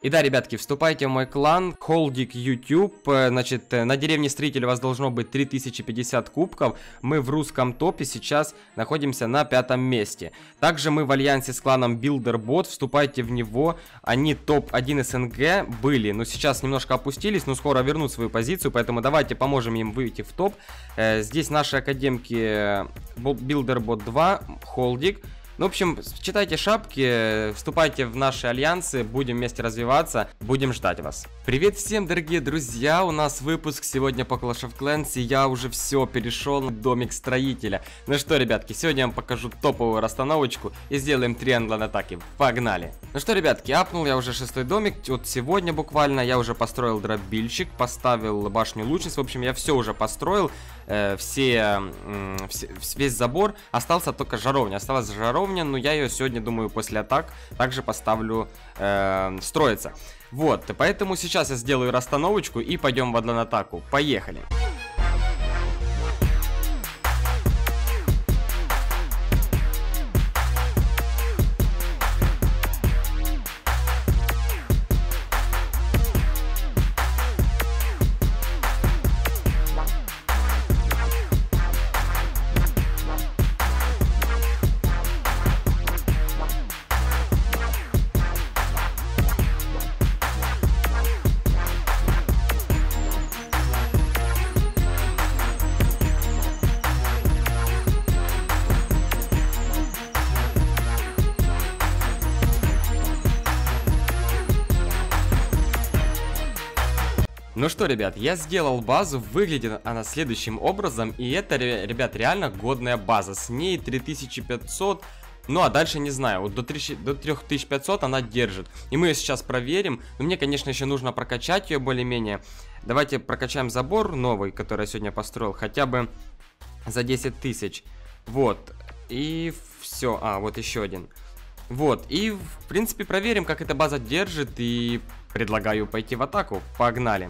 И да, ребятки, вступайте в мой клан, Холдик YouTube, значит, на деревне Строитель у вас должно быть 3050 кубков, мы в русском топе сейчас находимся на 5-м месте. Также мы в альянсе с кланом BuilderBot, вступайте в него, они топ-1 СНГ были, но сейчас немножко опустились, но скоро вернут свою позицию, поэтому давайте поможем им выйти в топ. Здесь наши академки BuilderBot 2, Холдик. Ну, в общем, читайте шапки, вступайте в наши альянсы, будем вместе развиваться, будем ждать вас. Привет всем, дорогие друзья, у нас выпуск сегодня по Clash of Clans, и я уже все перешел на домик строителя. Ну что, ребятки, сегодня я вам покажу топовую расстановочку и сделаем 3 атаки. Погнали! Ну что, ребятки, апнул я уже 6-й домик, вот сегодня буквально я уже построил дробильщик, поставил башню лучниц, в общем, я все уже построил, весь забор, остался только жаровня, осталась жаровня, но я ее сегодня, думаю, после атак также поставлю строиться. Вот, поэтому сейчас я сделаю расстановочку и пойдем в атаку. Поехали! Ну что, ребят, я сделал базу, выглядит она следующим образом, и это, ребят, реально годная база, с ней 3500, ну а дальше не знаю, вот до 3500 она держит, и мы ее сейчас проверим, но мне, конечно, еще нужно прокачать ее более-менее. Давайте прокачаем забор новый, который я сегодня построил, хотя бы за 10 тысяч, вот, и все, вот еще один. Вот, и в принципе проверим, как эта база держит, и предлагаю пойти в атаку, погнали.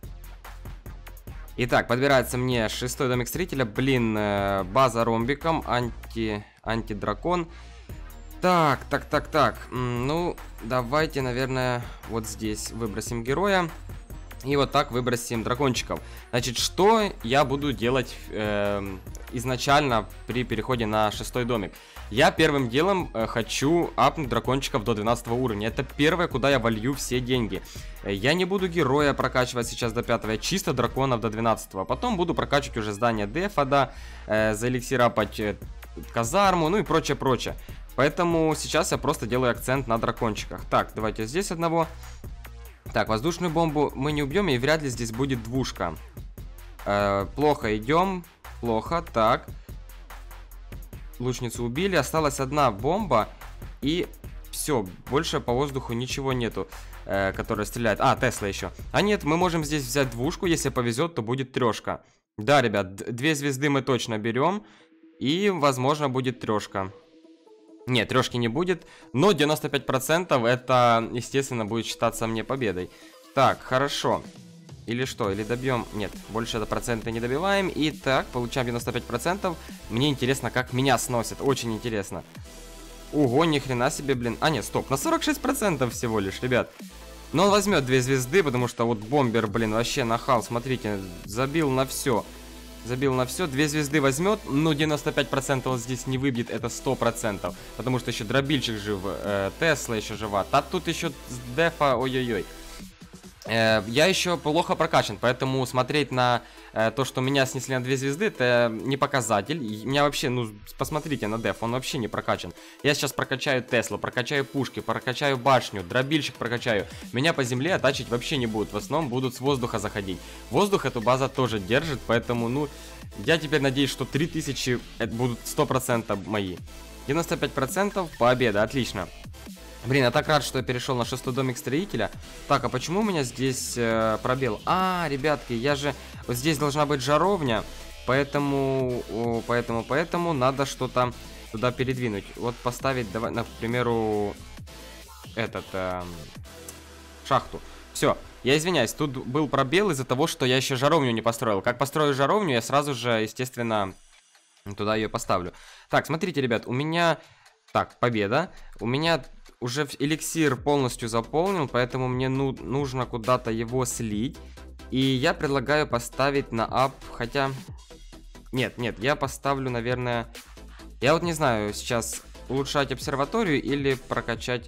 Итак, подбирается мне 6-й домик строителя, блин, база ромбиком, антидракон. Так, ну, давайте, наверное, вот здесь выбросим героя. И вот так выбросим дракончиков. Значит, что я буду делать изначально при переходе на 6-й домик? Я первым делом хочу апнуть дракончиков до 12 уровня. Это первое, куда я волью все деньги. Я не буду героя прокачивать сейчас до 5, чисто драконов до 12. А потом буду прокачивать уже здание дефа, да, за эликсир апать казарму, ну и прочее. Поэтому сейчас я просто делаю акцент на дракончиках. Так, давайте здесь одного. Так, воздушную бомбу мы не убьем, и вряд ли здесь будет двушка. Плохо идем. Плохо, так. Лучницу убили, осталась одна бомба. И все, больше по воздуху ничего нету, которая стреляет. Тесла еще. Нет, мы можем здесь взять двушку, если повезет, то будет трешка. Да, ребят, 2 звезды мы точно берем. И, возможно, будет трешка. Нет, трешки не будет, но 95% это, естественно, будет считаться мне победой. Так, хорошо. Или что, или добьем? Нет, больше это проценты не добиваем. И так, получаем 95%. Мне интересно, как меня сносит, очень интересно. Ого, ни хрена себе, блин. Нет, стоп, на 46% всего лишь, ребят. Но он возьмет 2 звезды, потому что вот бомбер, блин, вообще нахал, смотрите, забил на все. Забил на все, 2 звезды возьмет, но 95% он здесь не выбьет, это 100%. Потому что еще дробильчик жив, Тесла еще жива. Тут еще с дефа, ой-ой-ой. Я еще плохо прокачан, поэтому смотреть на то, что меня снесли на 2 звезды, это не показатель. Меня вообще, ну, посмотрите на деф, он вообще не прокачан. Я сейчас прокачаю Теслу, прокачаю пушки, прокачаю башню, дробильщик прокачаю. Меня по земле атачить вообще не будут, в основном будут с воздуха заходить. Воздух эту база тоже держит, поэтому, ну, я теперь надеюсь, что 3000 это будут 100% мои. 95% победа, отлично. Блин, я так рад, что я перешел на 6-й домик строителя. Так, а почему у меня здесь пробел? Ребятки, я же... Вот здесь должна быть жаровня, поэтому надо что-то туда передвинуть. Вот поставить, давай, к примеру, шахту. Все, я извиняюсь, тут был пробел из-за того, что я еще жаровню не построил. Как построю жаровню, я сразу же, естественно, туда ее поставлю. Так, смотрите, ребят, у меня... Так, победа. У меня уже эликсир полностью заполнил, поэтому мне нужно куда-то его слить. И я предлагаю поставить на ап, хотя... Нет, я поставлю, наверное... Я вот не знаю, сейчас улучшать обсерваторию или прокачать...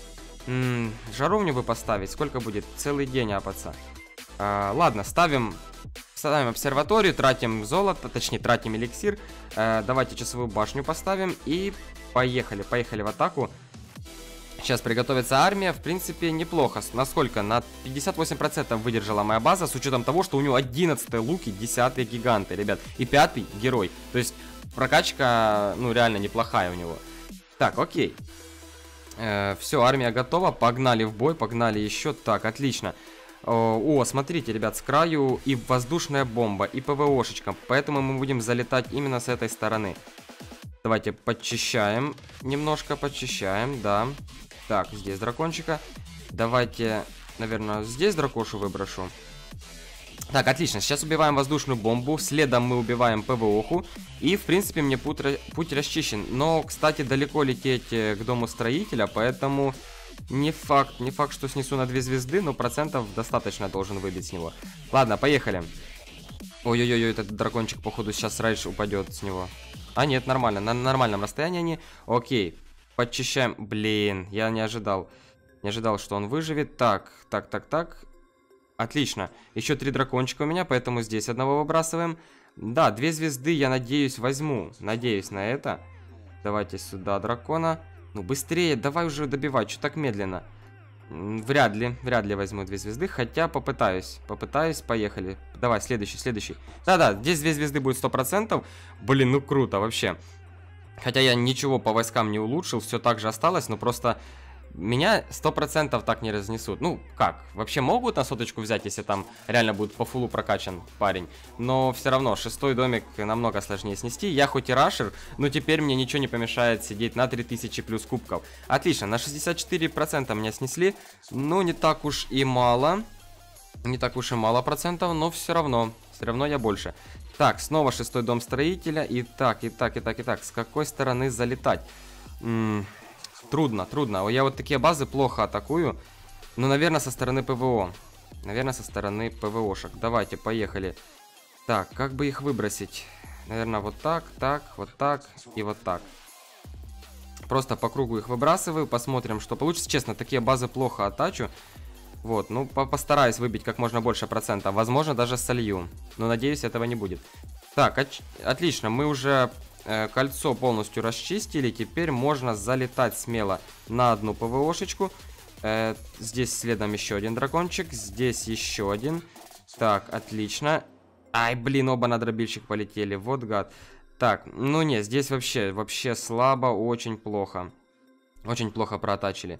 жаровню бы поставить, сколько будет? Целый день апаться. Ладно, ставим обсерваторию, тратим золото, точнее тратим эликсир. Давайте часовую башню поставим и поехали в атаку. Сейчас приготовится армия, в принципе неплохо. Насколько? На 58% выдержала моя база, с учетом того, что у него 11 луки, 10 гиганты, ребят, и 5 герой. То есть прокачка, ну реально неплохая у него. Так, окей. Все, армия готова, погнали в бой, погнали еще. Так, отлично. О, смотрите, ребят, с краю и воздушная бомба, и ПВОшечка. Поэтому мы будем залетать именно с этой стороны. Давайте подчищаем. Немножко подчищаем, да. Так, здесь дракончика. Давайте, наверное, здесь дракошу выброшу. Так, отлично. Сейчас убиваем воздушную бомбу. Следом мы убиваем ПВОху. И, в принципе, мне путь расчищен. Но, кстати, далеко лететь к дому строителя, поэтому... Не факт, что снесу на 2 звезды, но процентов достаточно должен выбить с него. Ладно, поехали. Ой-ой-ой, этот дракончик, походу, сейчас рейдж упадет с него. А, нет, нормально, на нормальном расстоянии они. Окей, подчищаем. Блин, я не ожидал. Не ожидал, что он выживет. Так. Отлично. Еще 3 дракончика у меня, поэтому здесь одного выбрасываем. Да, 2 звезды, я надеюсь, возьму. Надеюсь на это. Давайте сюда дракона. Ну, быстрее, давай уже добивать, что так медленно? Вряд ли возьму 2 звезды, хотя попытаюсь, поехали. Давай, следующий. Да, здесь 2 звезды будет 100%. Блин, ну круто, вообще. Хотя я ничего по войскам не улучшил, все так же осталось, но просто меня 100% так не разнесут. Ну, как? Вообще могут на соточку взять, если там реально будет по фулу прокачан парень. Но все равно, 6-й домик намного сложнее снести. Я хоть и рашер, но теперь мне ничего не помешает сидеть на 3000 плюс кубков. Отлично, на 64% меня снесли. Ну, не так уж и мало. Не так уж и мало процентов, но все равно я больше. Так, снова 6-й дом строителя. Итак, с какой стороны залетать? Трудно. Я вот такие базы плохо атакую. Ну, наверное, со стороны ПВО. Со стороны ПВОшек. Давайте, поехали. Так, как бы их выбросить? Наверное, вот так и вот так. Просто по кругу их выбрасываю. Посмотрим, что получится. Честно, такие базы плохо атачу. Вот, ну, постараюсь выбить как можно больше процентов. Возможно, даже солью. Но, надеюсь, этого не будет. Так, отлично. Мы уже... кольцо полностью расчистили. Теперь можно залетать смело на одну ПВОшечку. Здесь следом еще один дракончик. Здесь еще один. Так, отлично. Ай, блин, оба на дробильщик полетели. Вот гад. Так, ну не, здесь вообще слабо, очень плохо. Очень плохо проатачили.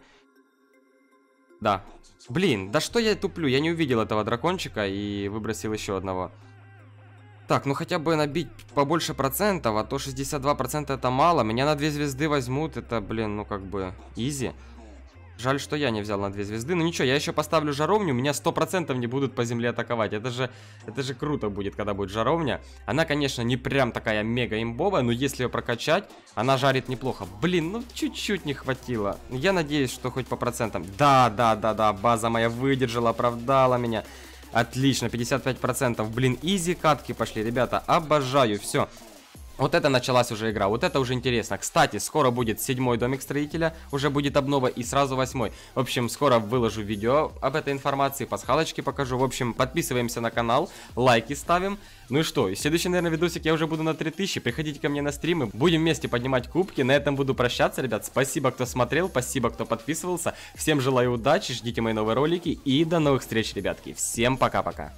Да. Блин, да что я туплю? Я не увидел этого дракончика и выбросил еще одного. Так, ну хотя бы набить побольше процентов, а то 62% это мало. Меня на 2 звезды возьмут, это, блин, ну как бы изи. Жаль, что я не взял на 2 звезды. Ну ничего, я еще поставлю жаровню, меня 100% не будут по земле атаковать. Это же круто будет, когда будет жаровня. Она, конечно, не прям такая мега имбовая, но если ее прокачать, она жарит неплохо. Блин, ну чуть-чуть не хватило. Я надеюсь, что хоть по процентам. Да, база моя выдержала, оправдала меня. Отлично, 55%. Блин, изи катки пошли, ребята. Обожаю, все. Вот это началась уже игра, вот это уже интересно. Кстати, скоро будет 7-й домик строителя, уже будет обнова, и сразу 8-й. В общем, скоро выложу видео об этой информации, пасхалочки покажу. В общем, подписываемся на канал, лайки ставим. Ну и что, следующий, наверное, видосик я уже буду на 3000. Приходите ко мне на стримы, будем вместе поднимать кубки. На этом буду прощаться, ребят. Спасибо, кто смотрел, спасибо, кто подписывался. Всем желаю удачи, ждите мои новые ролики и до новых встреч, ребятки. Всем пока-пока.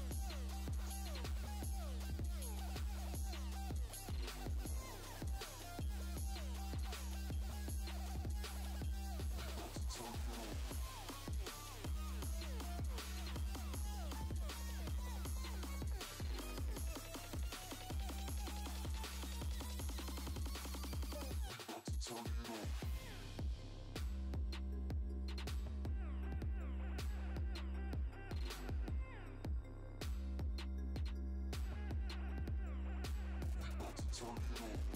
It's on.